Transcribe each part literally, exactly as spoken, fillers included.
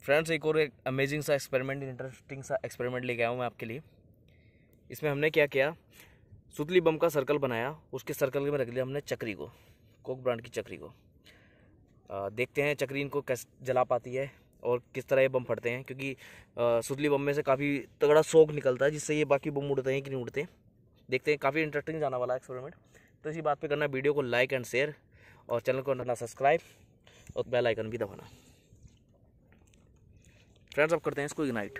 Friends, एक और एक अमेजिंग सा एक्सपेरिमेंट, इंटरेस्टिंग सा एक्सपेरिमेंट लेके आया हूँ मैं आपके लिए। इसमें हमने क्या किया, सुतली बम का सर्कल बनाया, उसके सर्कल में रख लिया हमने चक्री को, कोक ब्रांड की चक्री को। आ, देखते हैं चक्री इनको कैसे जला पाती है और किस तरह ये बम फटते हैं, क्योंकि आ, सुतली बम में से काफ़ी तगड़ा शॉक निकलता है जिससे ये बाकी बम उड़ते हैं कि नहीं उड़ते। देखते हैं, काफ़ी इंटरेस्टिंग जाना वाला है एक्सपेरिमेंट। तो इसी बात पे करना वीडियो को लाइक एंड शेयर और चैनल को करना सब्सक्राइब और बेल आइकन भी दबाना। फ्रेंड्स, अब करते हैं इसको इग्नाइट।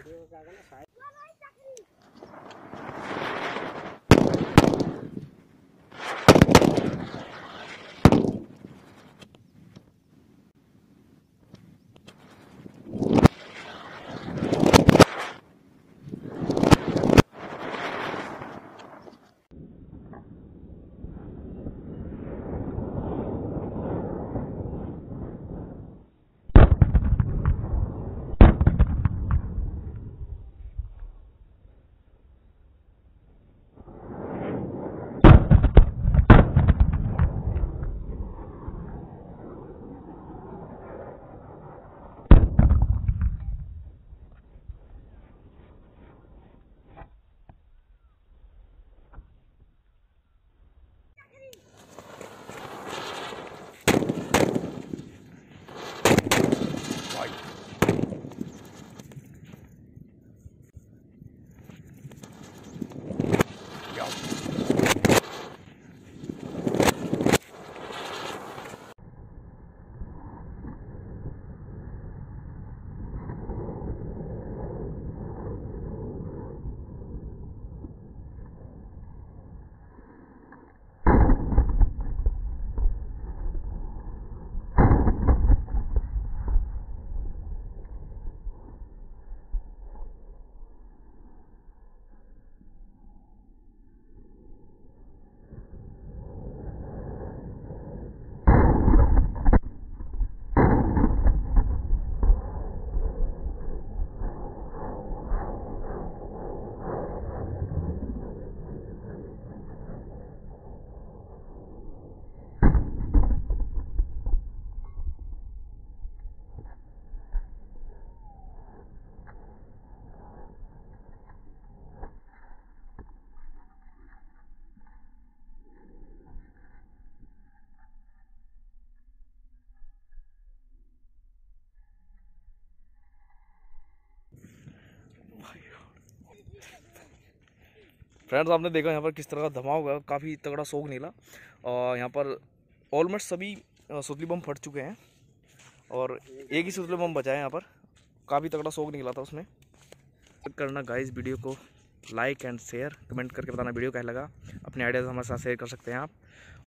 फ्रेंड्स, आपने देखा यहाँ पर किस तरह का धमाका हुआ, काफ़ी तगड़ा शॉक निकला। और यहाँ पर ऑलमोस्ट सभी सुतली बम फट चुके हैं और एक ही सुतली बम बचा है यहाँ पर। काफ़ी तगड़ा शॉक निकला था उसमें। करना गाइस, वीडियो को लाइक एंड शेयर, कमेंट करके बताना वीडियो कैसा लगा। अपने आइडियाज़ हमारे साथ शेयर कर सकते हैं आप।